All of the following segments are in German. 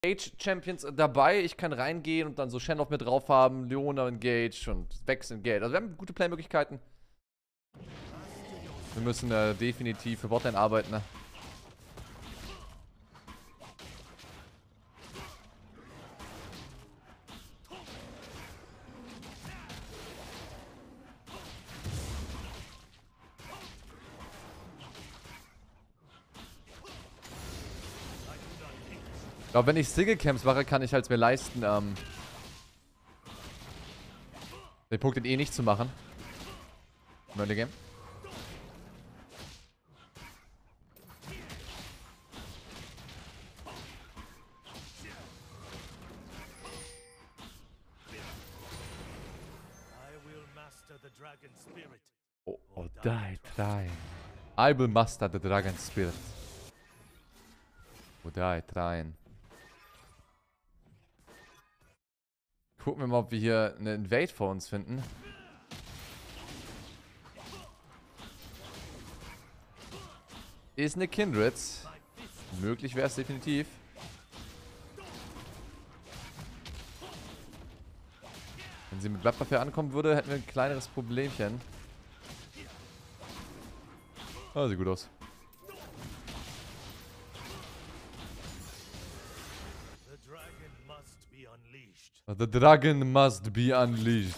Engage-Champions dabei. Ich kann reingehen und dann so Shen auf mir drauf haben, Leona Engage und Vex Engage. Also wir haben gute Playmöglichkeiten. Wir müssen definitiv für Botlane arbeiten, ne? Ich glaube, wenn ich Single-Camps mache, kann ich halt mir leisten, den Punkt in E nicht zu machen. Im Early Game. Oh, die, try. I will master the dragon spirit. Oh, die, try. Gucken wir mal, ob wir hier eine Invade vor uns finden. Ist eine Kindred. Möglich wäre es definitiv. Wenn sie mit Blattpapier ankommen würde, hätten wir ein kleineres Problemchen. Ah, sieht gut aus. The dragon must be unleashed.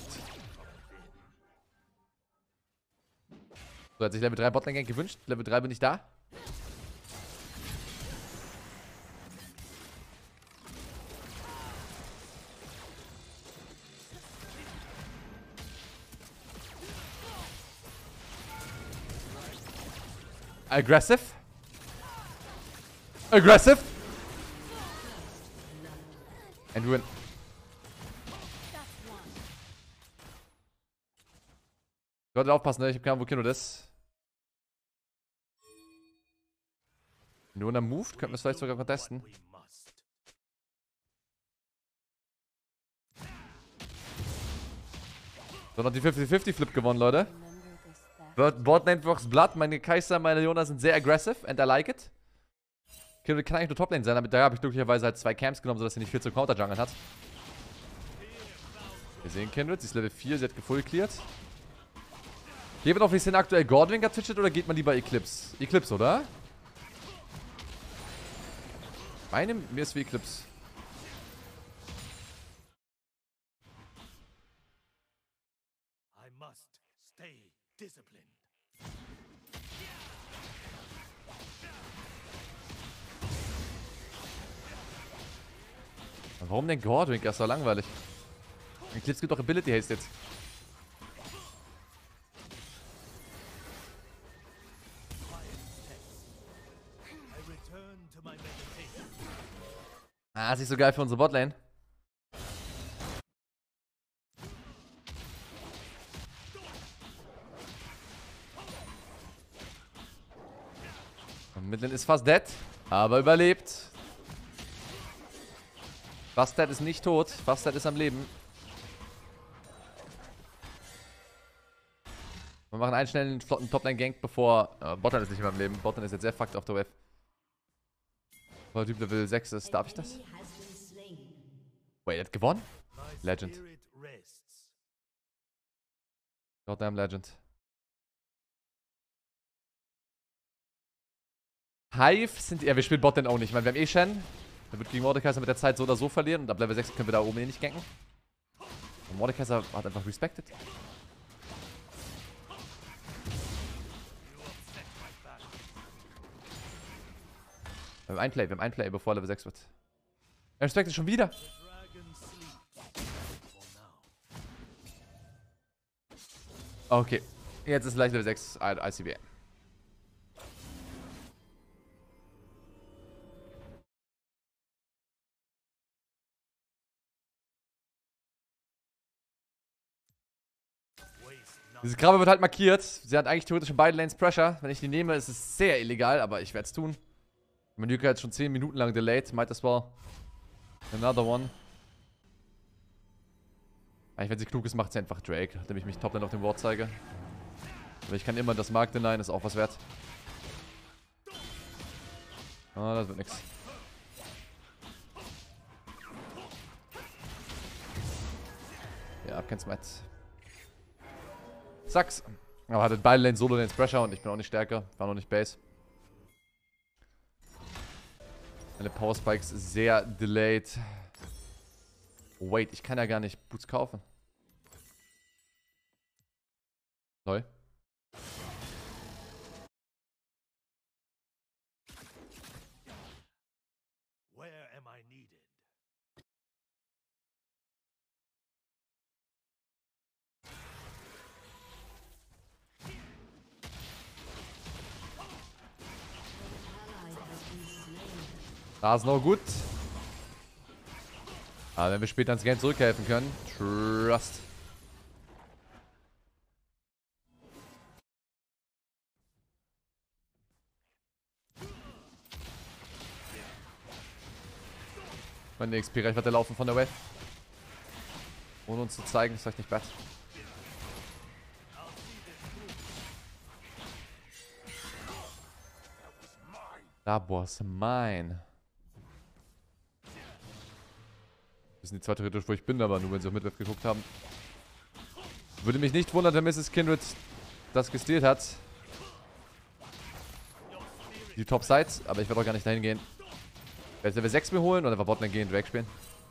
So, hat sich Level 3 Botlane Gank gewünscht. Level 3 bin ich da. Aggressive. Aggressive. And win. Solltet aufpassen, ne? Ich hab keine Ahnung, wo Kino das ist. Nur in der Moved könnten wir es vielleicht sogar contesten. So, noch die 50-50-Flip gewonnen, Leute. Botlane Vox Blood, meine Kai'Sa, meine Leona sind sehr aggressive and I like it. Kino kann eigentlich nur Toplane sein, damit da habe ich glücklicherweise halt 2 Camps genommen, sodass sie nicht viel zu Counter-Jungeln hat. Wir sehen Kindred, sie ist Level 4, sie hat gefull cleared. Geht man auf Lee Sin aktuell Godwin getwitcht oder geht man lieber Eclipse? Eclipse, oder? Mir ist wie Eclipse. Warum denn Godwin? Das ist doch langweilig. Eclipse gibt doch Ability Haste jetzt. Ah, ist nicht so geil für unsere Botlane. Midlane ist fast dead, aber überlebt. Fast dead ist nicht tot, fast dead ist am Leben. Wir machen einen schnellen, flotten Toplane-Gank, bevor... Botlane ist nicht mehr am Leben. Botlane ist jetzt sehr fucked auf der Wave. Weil der Typ Level 6 ist. Darf ich das? Wait, er hat gewonnen? Legend. Goddamn Legend. Hive sind... Ja, wir spielen Botlane auch nicht. Ich meine, wir haben eh Shen. Der wird gegen Mordekaiser mit der Zeit so oder so verlieren. Und ab Level 6 können wir da oben eh nicht ganken. Und Mordekaiser hat einfach respected. Wir haben ein Play, bevor Level 6 wird. Er respectet schon wieder. Okay. Jetzt ist gleich Level 6 ICB. Diese Krabbe wird halt markiert. Sie hat eigentlich theoretisch in beiden Lanes Pressure. Wenn ich die nehme, ist es sehr illegal, aber ich werde es tun. Mein Nuke hat schon 10 Minuten lang delayed. Might as well. Another one. Eigentlich, wenn sie klug ist, macht sie einfach Drake, indem ich mich Toplane auf dem Ward zeige. Aber ich kann immer das Mark denyen, ist auch was wert. Ah, das wird nix. Hab kein Smite. Sucks. Aber hatte beide Lanes Solo Lanes Pressure und ich bin auch nicht stärker. War noch nicht Base. Meine Power Spikes sehr delayed. Oh, wait, ich kann ja gar nicht Boots kaufen. Lol. Da ist noch gut. Aber wenn wir später ins Game zurückhelfen können. Trust. Meine XP-Reichweite laufen von der Wave. Ohne uns zu zeigen, ist vielleicht nicht bad. That was mine. Wir sind die zweite theoretisch, wo ich bin, aber nur wenn sie auf Midwave geguckt haben. Würde mich nicht wundern, wenn Mrs. Kindred das gestealt hat. Die Top-Side, aber ich werde auch gar nicht dahin gehen. Ich werde Level 6 mir holen und einfach Botlane gehen, Drake spielen.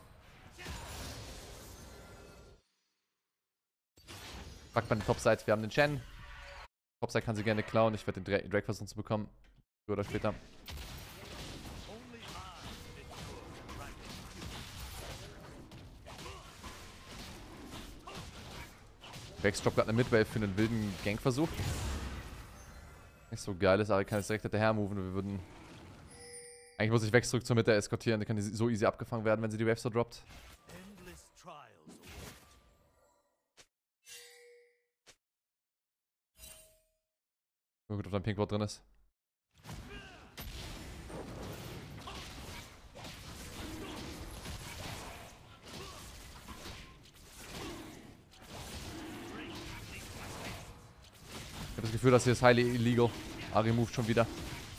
Fragt man die Top-Side, wir haben den Chen. Top-Side kann sie gerne klauen, ich werde den Drake versuchen zu bekommen. Früher oder später. Vex droppt gerade eine Midwave für einen wilden Gankversuch. Nicht so geil ist, aber ich kann jetzt direkt hinterher moven und wir würden... Eigentlich muss ich Vex zurück zur Mitte eskortieren, dann kann die so easy abgefangen werden, wenn sie die Wave so droppt. Nur gut, ob da ein Pinkwort drin ist. Ich habe das Gefühl, dass hier ist highly illegal. Ari moved schon wieder.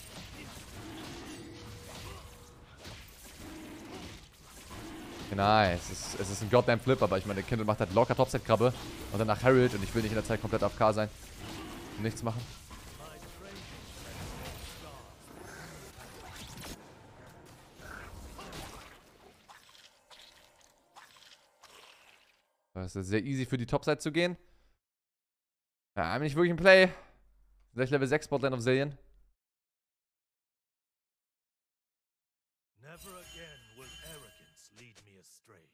Nice. Es ist ein goddamn Flip, aber ich meine, der Kindle macht halt locker Topset-Krabbe und dann nach Herald und ich will nicht in der Zeit komplett AFK sein. Und nichts machen. Das ist sehr easy für die Topside zu gehen. Ja, bin ich wirklich im Play. Vielleicht Level 6 Botlane auf Zillion. Never again will arrogance lead me astray.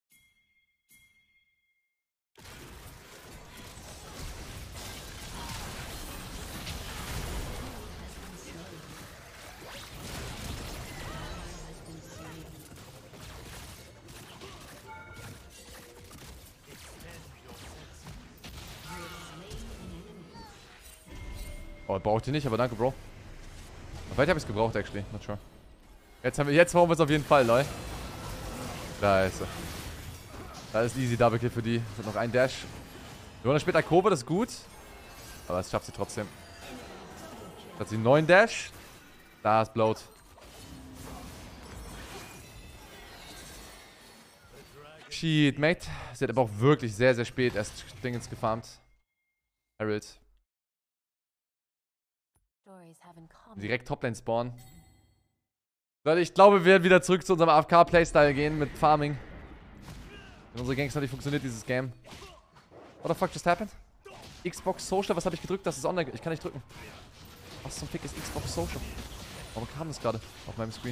Oh, braucht ihr nicht, aber danke, Bro. Vielleicht habe ich es gebraucht, actually. Not sure. Jetzt brauchen wir es auf jeden Fall, Leute. Da ist er. Da ist easy Double Kill für die. Wird noch ein Dash. Wir wollen später Kurve, das ist gut. Aber es schafft sie trotzdem. Hat sie einen neuen Dash. Da ist Bloat. Shit, mate. Sie hat aber auch wirklich sehr, sehr spät erst Dingens gefarmt. Herald. Direkt Toplane spawnen. Leute, ich glaube, wir werden wieder zurück zu unserem AFK-Playstyle gehen mit Farming. Wenn unsere Gangs noch nicht funktioniert, dieses Game. What the fuck just happened? Xbox Social, was habe ich gedrückt? Das ist online. Ich kann nicht drücken. Was zum Fick ist Xbox Social? Warum kam das gerade auf meinem Screen?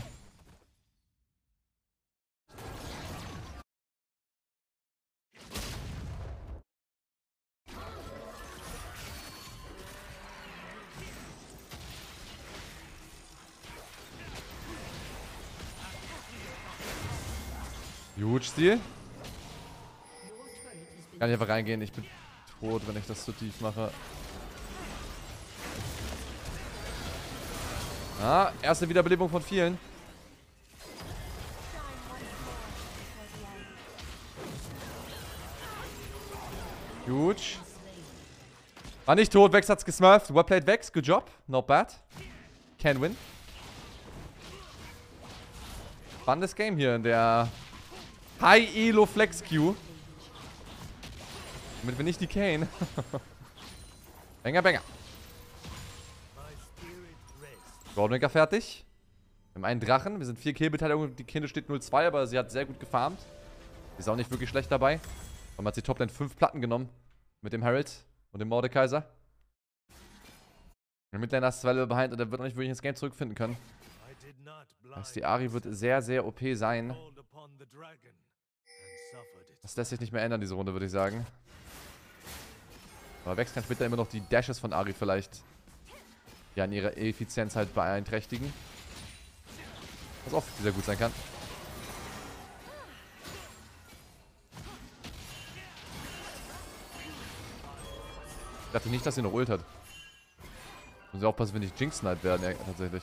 Huge Stil. Kann ich einfach reingehen, ich bin tot, wenn ich das zu tief mache. Ah, erste Wiederbelebung von vielen. Huge. War nicht tot, Vex hat's gesmurft. Well played, Vex, good job. Not bad. Can win. Spannendes Game hier in der High Elo Flex Queue. Damit wir nicht decayen. Banger, Banger. Goldmaker fertig. Wir haben einen Drachen. Wir sind 4 Killbeteiligungen. Die Kinde steht 0-2, aber sie hat sehr gut gefarmt. Ist auch nicht wirklich schlecht dabei. Und man hat die Toplane 5 Platten genommen. Mit dem Herald und dem Mordekaiser. Der Midlaner ist 2 Level behind und er wird noch nicht wirklich ins Game zurückfinden können. Das heißt, die Ahri wird sehr, sehr OP sein. Das lässt sich nicht mehr ändern, diese Runde, würde ich sagen. Aber Vex kann später immer noch die Dashes von Ahri vielleicht ja in ihrer Effizienz halt beeinträchtigen. Was auch sehr gut sein kann. Ich dachte nicht, dass sie noch Ult hat. Muss ja aufpassen, wenn nicht Jinx-Snipe werden, ja, tatsächlich.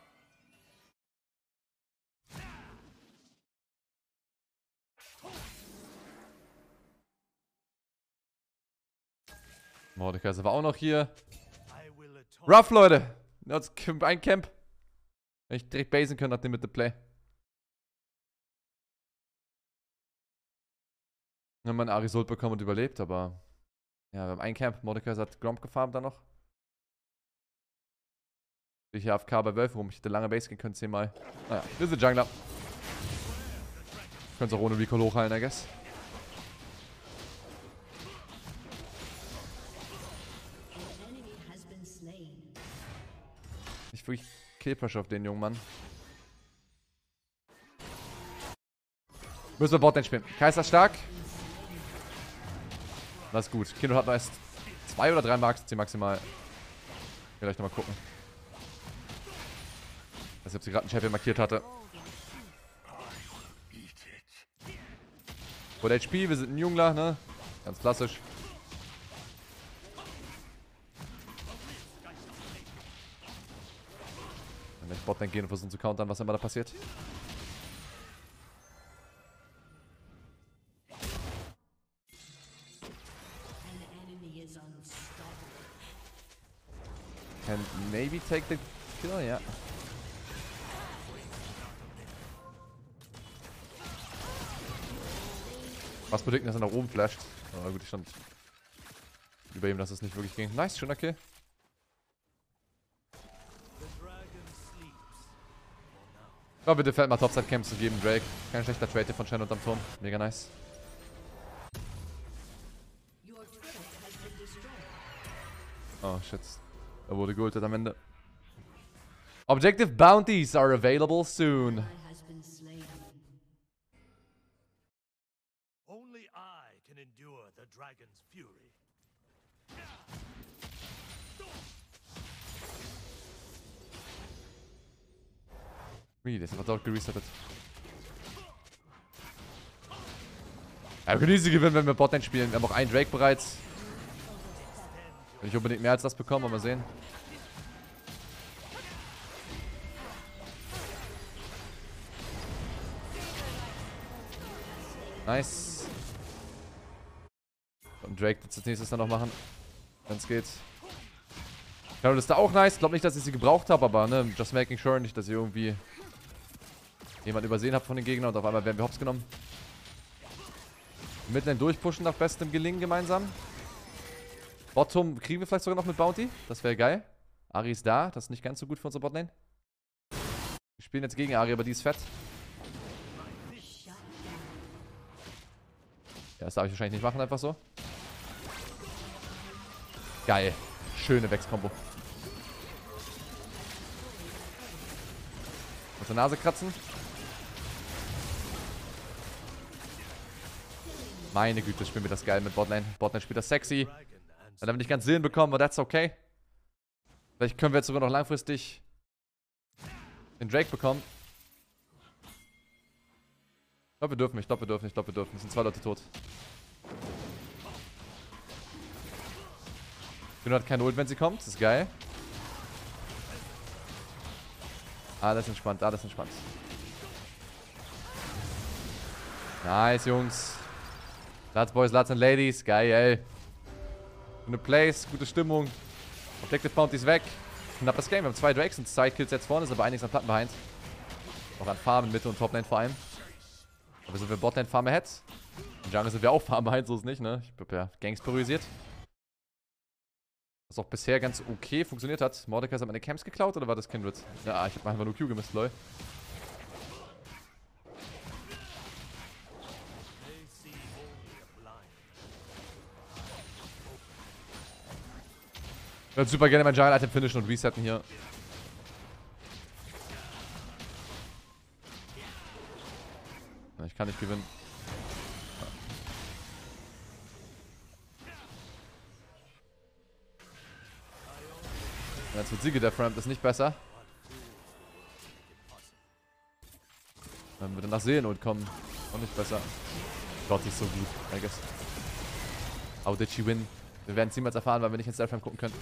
Mordekaiser war auch noch hier. Rough, Leute. Jetzt ein Camp. Wenn ich direkt basen können nach dem mit the Play. Wir haben einen Arisult bekommen und überlebt, aber ja, wir haben ein Camp. Mordekaiser hat Gromp gefarmt dann noch. Ich hier AFK bei Wölfe rum. Ich hätte lange Base gehen können, 10-mal. Naja, wir sind Jungler. Ich könnte es auch ohne Recall hochheilen, I guess. Nicht wirklich Kill-Pressure auf den jungen Mann. Müssen wir Botlane spielen. Kaiser stark. Das ist gut. Kino hat noch erst 2 oder 3 Marks, maximal. Vielleicht nochmal gucken. Ich weiß nicht, ob sie gerade einen Champion markiert hatte. Full HP, wir sind ein Jungler, ne? Ganz klassisch. Wenn ich Botlane gehen und versuchen zu countern, was immer da passiert. Can maybe take the kill, ja. Was bedeutet, dass er nach oben flasht? Aber gut, ich stand über ihm, dass es nicht wirklich ging. Nice, schöner Kill. Ich glaube, bitte fällt mal Topside-Camps zu geben, Drake. Kein schlechter Trade von Shen unterm Turm. Mega nice. Oh, shit. Er wurde geultet am Ende. Objective bounties are available soon. Only I can endure the dragon's fury. Wie, der ist einfach dort geresettet. Ja, wir können easy gewinnen, wenn wir Botlane spielen. Wir haben auch einen Drake bereits. Will ich unbedingt mehr als das bekommen, aber mal sehen. Nice. Und Drake wird es als nächstes dann noch machen. Wenn es geht. Carol ist da auch nice. Ich glaube nicht, dass ich sie gebraucht habe, aber ne, just making sure, nicht, dass ihr irgendwie jemand übersehen habt von den Gegnern und auf einmal werden wir hops genommen. Midlane durchpushen nach bestem Gelingen gemeinsam. Bottom kriegen wir vielleicht sogar noch mit Bounty. Das wäre geil. Ahri ist da. Das ist nicht ganz so gut für unsere Botlane. Wir spielen jetzt gegen Ahri, aber die ist fett. Ja, das darf ich wahrscheinlich nicht machen, einfach so. Geil. Schöne Vex-Kombo. Mit der Nase kratzen. Meine Güte, spielen wir das geil mit Botlane. Botlane spielt das sexy. Dann haben wir nicht ganz Seelen bekommen, aber that's okay. Vielleicht können wir jetzt sogar noch langfristig den Drake bekommen. Ich glaube, wir dürfen. Ich glaube, wir dürfen. Ich glaube, wir dürfen. Es sind 2 Leute tot. Juno hat keine Ult, wenn sie kommt. Das ist geil. Alles entspannt, alles entspannt. Nice, Jungs. Lads Boys, Lads and Ladies. Geil. Gute Plays, gute Stimmung. Objective Bounty ist weg. Knappes Game. Wir haben 2 Drakes und 2 Kills jetzt vorne, ist aber einiges an Platten behind. Auch an Farmen, Mitte und Toplane vor allem. Aber sind wir Botlane Farm ahead. In Jungle sind wir auch farmbehind, so ist nicht, ne? Ich hab ja Gangs priorisiert. Was auch bisher ganz okay funktioniert hat. Mordekaiser hat meine Camps geklaut oder war das Kindred? Ja, ich hab einfach nur Q gemisst, lol. Ich würde super gerne mein Giant Item finishen und resetten hier. Ich kann nicht gewinnen. Jetzt wird Siege der Framp, das ist nicht besser. Dann wird er nach Seelenult kommen. Auch nicht besser. Gott, die ist so gut, I guess. How did she win? Wir werden es niemals erfahren, weil wir nicht ins Selframe gucken können.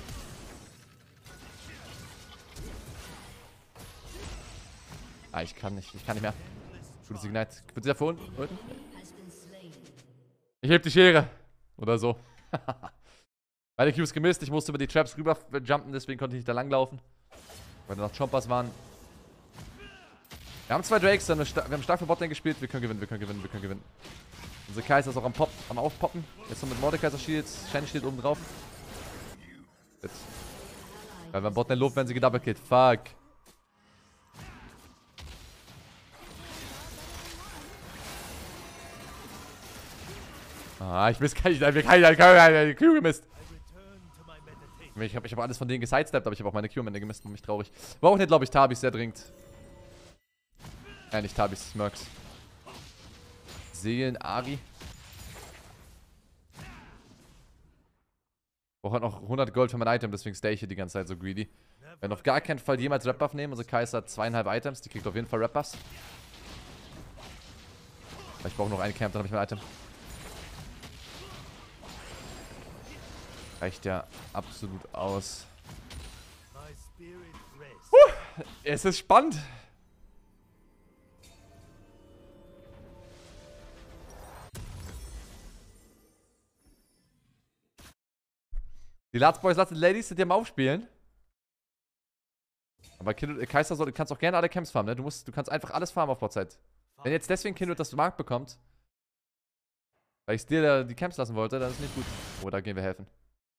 Ah, ich kann nicht mehr. Gutes Ignite. Wird sie da vor unten? Ich heb die Schere. Oder so. Beide Qs gemisst. Ich musste über die Traps rüber jumpen, deswegen konnte ich nicht da langlaufen. Weil da noch Chompers waren. Wir haben 2 Drakes, wir haben stark für Botlane gespielt. Wir können gewinnen. Unser Kaiser ist auch am Aufpoppen. Jetzt noch mit Mordekaiser Shield, Shiny Shield oben drauf. Jetzt. Weil beim Botlane Lob werden sie gedoublekillt. Fuck. Ah, ich miss keine Q gemisst. Ich hab alles von denen gesidesteppt, aber ich habe auch meine Q am Ende gemisst. Mich traurig. War auch nicht, glaube ich, Tabis sehr dringend. Nicht Tabis, Smurks. Seelen, Ari. Brauche halt noch 100 Gold für mein Item, deswegen stay ich hier die ganze Zeit so greedy. Wir werden auf gar keinen Fall jemals Rap-Buff nehmen. Unsere Kaiser hat 2,5 Items, die kriegt auf jeden Fall Rap-Buffs. Ich brauche noch einen Camp, dann habe ich mein Item. Reicht ja absolut aus. Es ist spannend. Die Lats Boys, Lats Ladies sind ja am Aufspielen. Aber Kaiser, du kannst auch gerne alle Camps farmen, ne? Du kannst einfach alles farmen auf Botzeit. Wenn jetzt deswegen Kindred das Markt bekommt, weil ich dir die Camps lassen wollte, dann ist nicht gut. Oh, da gehen wir helfen.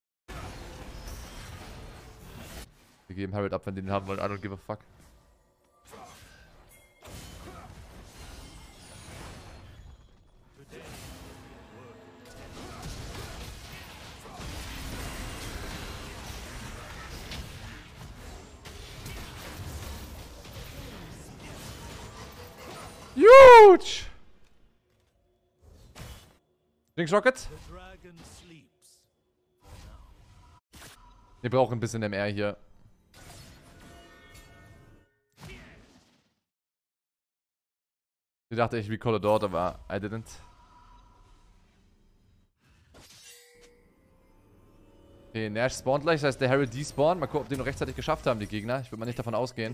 Wir geben Harold ab, wenn die den haben wollen. I don't give a fuck. Huge! Jinx Rocket? Wir brauchen ein bisschen MR hier. Ich dachte echt, wie Call of Daughter war. I didn't. Okay, Nash spawnt gleich. Das heißt, der Harry despawnt. Mal gucken, ob die noch rechtzeitig geschafft haben, die Gegner. Ich würde mal nicht davon ausgehen.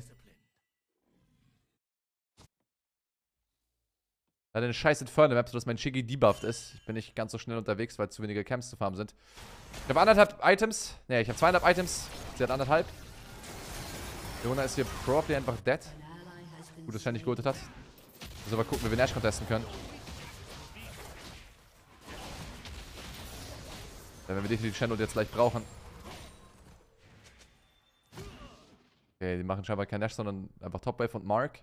Leider eine scheiß Inferno-Map, sodass mein Shiggy debufft ist. Ich bin nicht ganz so schnell unterwegs, weil zu wenige Camps zu farmen sind. Ich habe 1,5 Items. Ne, ich habe 2,5 Items. Sie hat 1,5. Leona ist hier probably einfach dead. Gut, dass er nicht geholt hat. Also mal gucken, wie wir Nash contesten können. Dann werden wir definitiv Shadow jetzt gleich brauchen. Okay, die machen scheinbar kein Nash, sondern einfach Topwave und Mark.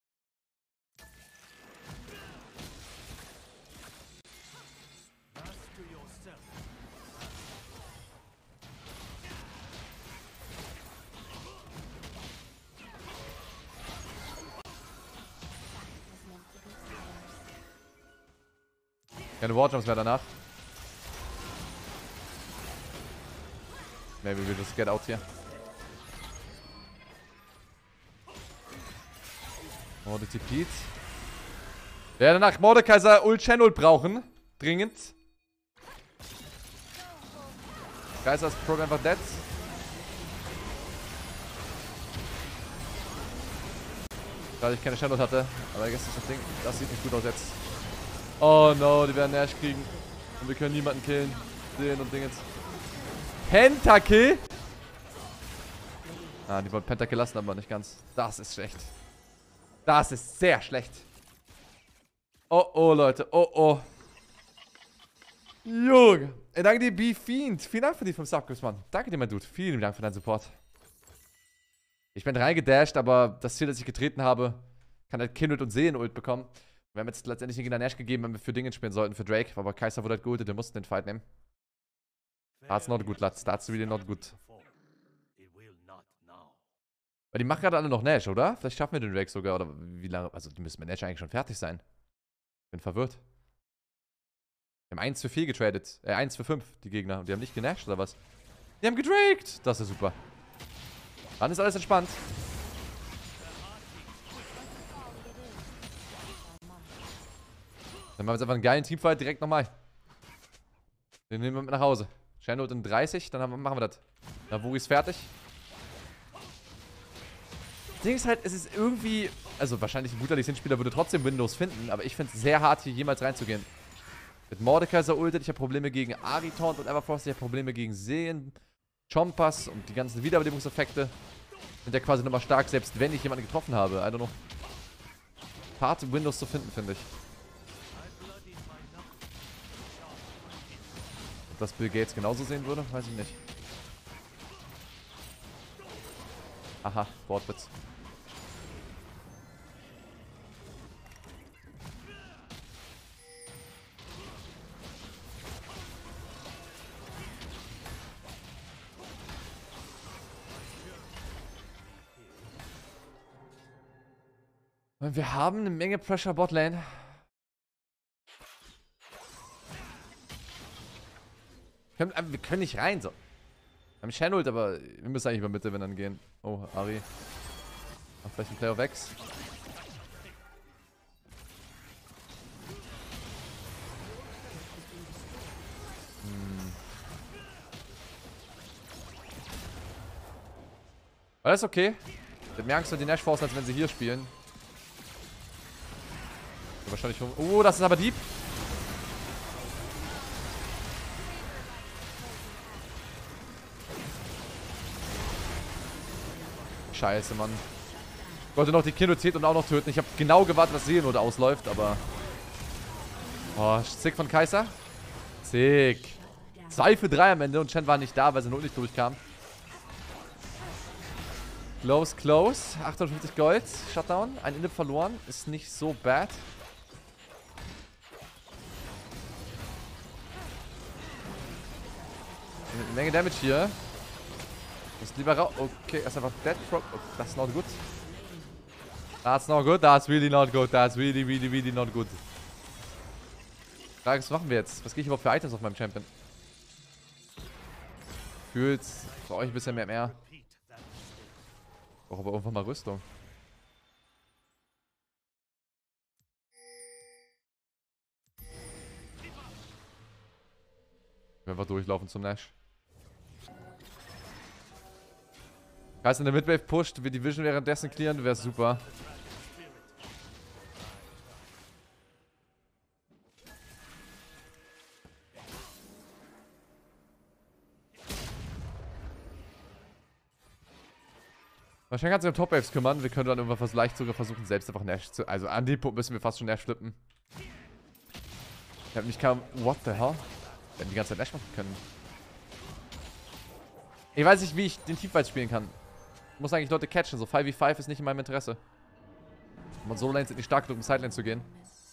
Keine Warjumps mehr danach. Maybe we just get out here. Oh, die TPs. Wir werden nach Mordekaiser Ult Channel brauchen. Dringend. Kaiser ist Pro einfach dead. Da ich keine Channel hatte. Aber jetzt ist das Ding. Das sieht nicht gut aus jetzt. Oh no, die werden Nash kriegen. Und wir können niemanden killen. Sehen und Dingens. Pentakill? Ah, die wollen Pentakill lassen, aber nicht ganz. Das ist schlecht. Das ist sehr schlecht. Oh oh, Leute. Oh oh. Junge. Danke dir, B-Fiend. Vielen Dank für die 5 Subscribes, Mann. Danke dir, mein Dude. Vielen Dank für deinen Support. Ich bin reingedasht, aber das Ziel, das ich getreten habe, kann halt Kindred und Seelenult bekommen. Wir haben jetzt letztendlich den Gegner Nash gegeben, wenn wir für Dinge spielen sollten, für Drake. Aber Kai'Sa wurde halt geultet, wir mussten den Fight nehmen. That's not good, lads. That's really not good. Weil die machen gerade alle noch Nash, oder? Vielleicht schaffen wir den Drake sogar, oder wie lange? Also, die müssen mit Nash eigentlich schon fertig sein. Bin verwirrt. Wir haben 1 für 4 getradet. 1 für 5, die Gegner. Und die haben nicht genasht, oder was? Die haben gedraked! Das ist super. Dann ist alles entspannt. Dann machen wir jetzt einfach einen geilen Teamfight direkt nochmal. Den nehmen wir mit nach Hause. Shenwood in 30, dann machen wir das. Navuri ist fertig. Das Ding ist halt, es ist irgendwie... Also wahrscheinlich ein guter Lee-Sin-Spieler würde trotzdem Windows finden, aber ich finde es sehr hart, hier jemals reinzugehen. Mit Mordekaiser ultet, ich habe Probleme gegen Aritaunt und Everfrost, ich habe Probleme gegen Seen, Chompas und die ganzen Wiederbelebungseffekte. Sind ja quasi nochmal stark, selbst wenn ich jemanden getroffen habe. I don't know. Hart Windows zu finden, finde ich. Ob das Bill Gates genauso sehen würde, weiß ich nicht. Aha, Wortwitz. Und wir haben eine Menge Pressure Botlane. Wir können nicht rein, so. Wir haben Shenwood, aber wir müssen eigentlich über Mitte, wenn dann gehen. Oh, Ari. Macht vielleicht ein Play of X. Alles okay. Ich hab mehr Angst vor die Nash Force, als wenn sie hier spielen. Wahrscheinlich. Oh, das ist aber Dieb. Scheiße, Mann. Ich wollte noch die Kindred und auch noch töten. Ich habe genau gewartet, dass Seelenode ausläuft, aber... Oh, sick von Kai'Sa. Sick. 2 für 3 am Ende und Shen war nicht da, weil sie Not nicht durchkam. Close, close. 850 Gold. Shutdown. Ein Inhib verloren. Ist nicht so bad. Eine Menge Damage hier. Muss lieber raus. Okay, er ist einfach dead. Oh, das ist not good. That's not good. That's really not good. That's really, really, really not good. Frage, was machen wir jetzt? Was gehe ich überhaupt für Items auf meinem Champion? Fühlt für euch ein bisschen mehr. Ich brauche aber irgendwann mal Rüstung. Wir einfach durchlaufen zum Nash. Heißt, in der Midwave pusht, wir die Vision währenddessen clearen, wäre super. Wahrscheinlich kannst du um Top-Waves kümmern. Wir können dann irgendwann vielleicht sogar versuchen, selbst einfach Nash zu... Also an dem Punkt müssen wir fast schon Nash flippen. Ich hab mich kaum... What the hell? Wir hätten die ganze Zeit Nash machen können. Ich weiß nicht, wie ich den Teamfight spielen kann. Ich muss eigentlich Leute catchen. So 5v5 ist nicht in meinem Interesse. Und Solo-Lanes sind nicht stark genug, um Sidelane zu gehen.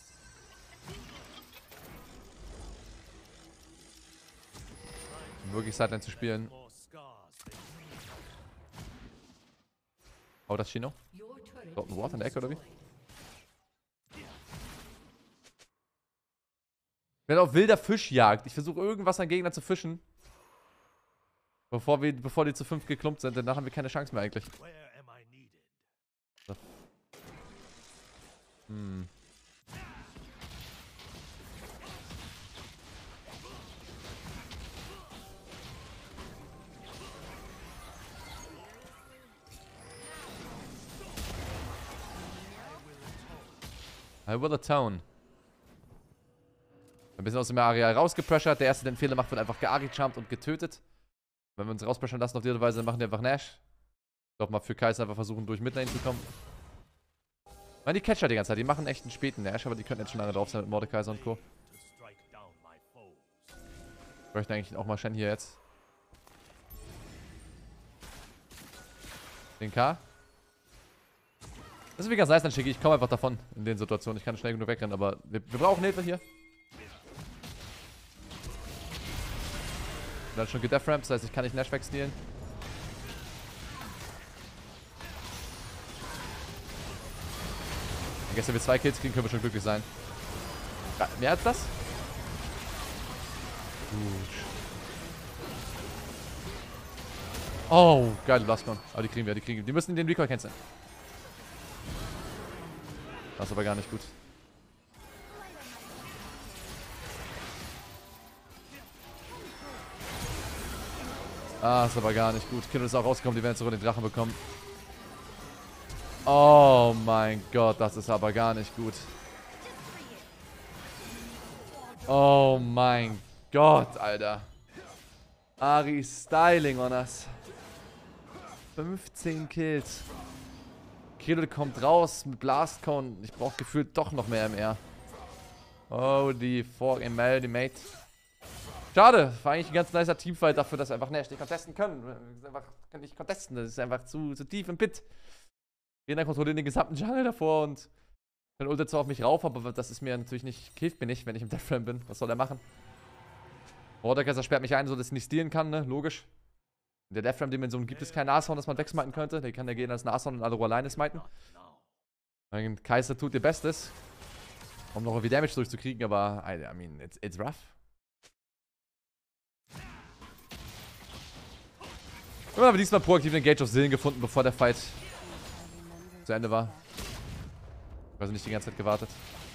Um wirklich Sidelane zu spielen. Oh, das Chino. Dort ein Ward in der Ecke, oder wie? Ich bin auf wilder Fischjagd. Ich versuche irgendwas an Gegnern zu fischen. Bevor die zu 5 geklumpt sind, danach haben wir keine Chance mehr eigentlich. So. I will atone. Ein bisschen aus dem Areal rausgepressured. Der erste, der den Fehler macht, wird einfach geari-jumpt und getötet. Wenn wir uns rauspressuren lassen auf die Weise, dann machen die einfach Nash. Ich glaube mal für Kai'Sa einfach versuchen, durch Midlane zu kommen. Nein, die Catcher die ganze Zeit. Die machen echt einen späten Nash, aber die könnten jetzt schon lange drauf sein mit Mordekaiser und Co. Ich möchte eigentlich auch mal Shen hier jetzt. 10k. Das ist wie ganz nice, dann schicke ich komme einfach davon in den Situationen. Ich kann schnell genug wegrennen, aber wir brauchen Hilfe hier. Dann schon gedeframpt, das heißt, ich kann nicht Nash wegstealen. Ich denke, wenn wir 2 Kills kriegen, können wir schon glücklich sein. Ja, mehr als das? Gut. Oh, geile Blastcon. Aber die kriegen wir, die müssen den Recoil canceln. Das ist aber gar nicht gut. Ah, ist aber gar nicht gut. Kind ist auch rausgekommen, die werden zurück den Drachen bekommen. Oh mein Gott, das ist aber gar nicht gut. Oh mein Gott, Alter. Ari Styling on us. 15 Kills. Kilo kommt raus mit Blastcone. Ich brauche gefühlt doch noch mehr MR. Oh, die ML, die Mate. Schade, war eigentlich ein ganz nicer Teamfight dafür, dass wir einfach Nash nicht contesten können. Wir einfach nicht contesten, das ist einfach zu tief im Pit. Jeder kontrolliert den gesamten Jungle davor und dann ultet zwar auf mich rauf, aber das ist mir natürlich nicht, hilft mir nicht, wenn ich im Deathframe bin. Was soll er machen? Mordekaiser sperrt mich ein, so dass ich nicht stealen kann, ne? Logisch. In der Deathframe-Dimension gibt es kein Nashorn, das man wegsmiten könnte. Der kann ja gehen als Nashorn und Alero alleine smiten. Kaiser tut ihr Bestes, um noch irgendwie Damage durchzukriegen, aber I mean, it's rough. Wir haben aber diesmal proaktiv den Gage of Zillion gefunden, bevor der Fight zu Ende war. Also nicht die ganze Zeit gewartet.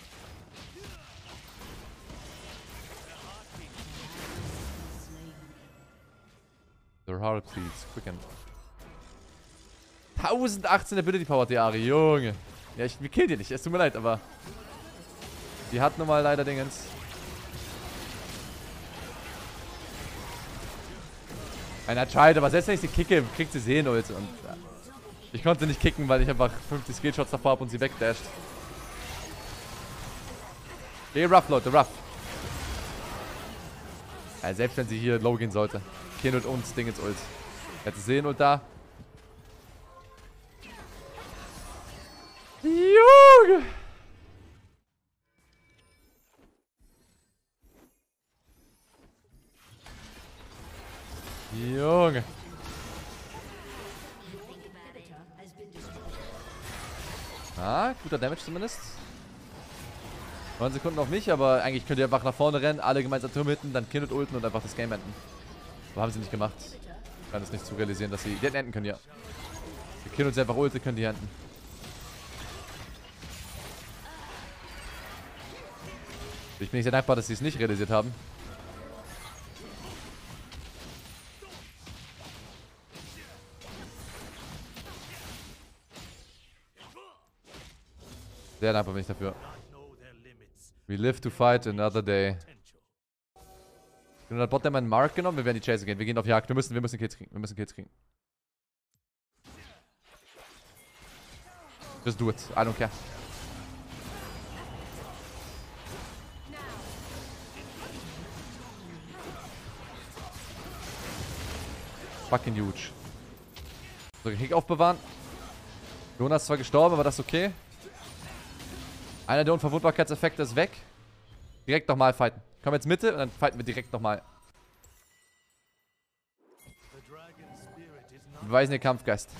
Their heart please, quicken. 1018 Ability Power, die Ari, Junge. Ja, wir killen die nicht, es tut mir leid, aber die hat nun mal leider Dingens. Einer tried, aber selbst wenn ich sie kicke, kriegt sie Seelenult und ja. Ich konnte nicht kicken, weil ich einfach 50 Skillshots davor habe und sie wegdasht. Geh rough, Leute, rough. Ja, selbst wenn sie hier low gehen sollte. Kind und Ding ins Ult. Jetzt Seelenult da. Junge! Junge. Ah, guter Damage zumindest. 9 Sekunden auf mich, aber eigentlich könnt ihr einfach nach vorne rennen, alle gemeinsam Turm hitten, dann Kind und ulten und einfach das Game enden. Aber haben sie nicht gemacht. Ich kann es nicht zu realisieren, dass sie... Die hätten enden können, ja. Die Kind und sie einfach ulte, können die enden. Ich bin nicht sehr dankbar, dass sie es nicht realisiert haben. Sehr dankbar bin ich dafür. We live to fight another day. Genau, der Bot, der meinen Mark genommen. Wir werden die Chase gehen. Wir gehen auf Jagd. Wir müssen Kills kriegen. Wir müssen Kills kriegen. Just do it. I don't care. Fucking huge. So, Kick aufbewahren. Jonas ist zwar gestorben, aber das ist okay. Einer der Unverwundbarkeitseffekte ist weg. Direkt nochmal fighten. Kommen jetzt Mitte und dann fighten wir direkt nochmal. Wir beweisen den Kampfgeist.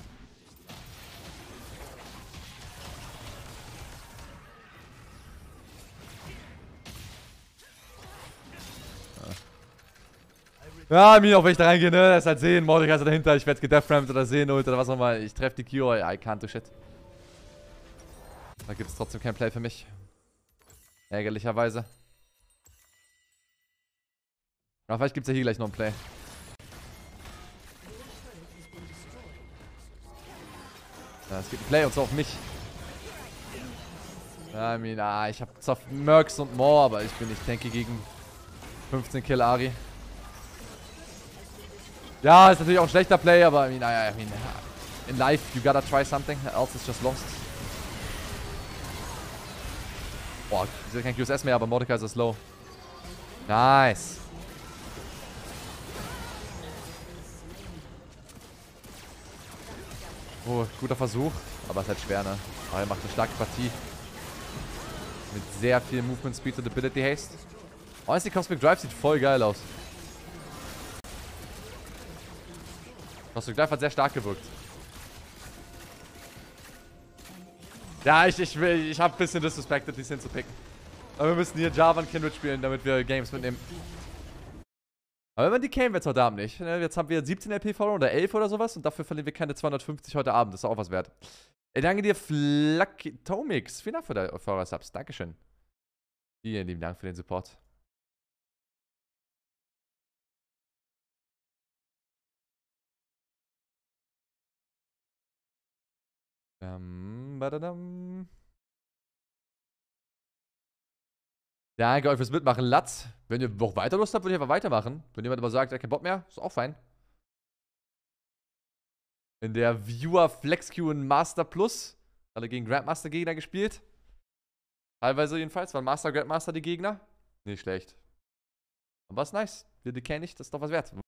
Ja, mir auch wenn ich da reingehe, ne? Das ist halt sehen, Mordekaiser dahinter, ich werde gedeathrampt oder sehen oder was auch immer. Ich treffe die Q, I can't do shit. Da gibt es trotzdem kein Play für mich. Ärgerlicherweise. Aber vielleicht gibt es ja hier gleich noch ein Play. Ja, es gibt ein Play und zwar auf mich. Ja, I mean, ich habe zwar Mercs und more, aber ich bin nicht tanky gegen 15 Kill Ari. Ja, ist natürlich auch ein schlechter Play, aber I mean, in life you gotta try something, else it's just lost. Boah, ich sehe kein QSS mehr, aber Mordekaiser ist low. Nice. Oh, guter Versuch. Aber ist halt schwer, ne? Aber er macht eine starke Partie. Mit sehr viel Movement Speed und Ability Haste. Honestly, Cosmic Drive sieht voll geil aus. Cosmic Drive hat sehr stark gewirkt. Ja, ich hab ein bisschen disrespected, die Sin zu picken. Aber wir müssen hier Java und Kindred spielen, damit wir Games mitnehmen. Aber wenn die kämen jetzt heute Abend nicht. Jetzt haben wir 17 LP verloren oder 11 oder sowas und dafür verlieren wir keine 250 heute Abend. Das ist auch was wert. Ey, danke dir, Flackitomix. Vielen Dank für eure Subs. Dankeschön. Vielen lieben Dank für den Support. Badadam. Danke euch fürs Mitmachen, Latz. Wenn ihr noch weiter Lust habt, würde ich einfach weitermachen. Wenn jemand aber sagt, er hat keinen Bock mehr, ist auch fein. In der Viewer Flex Q und Master Plus. Alle gegen Grandmaster Gegner gespielt. Teilweise jedenfalls. Waren Master, Grandmaster die Gegner. Nicht schlecht. Aber ist nice. Wir kennen nicht, das ist doch was wert.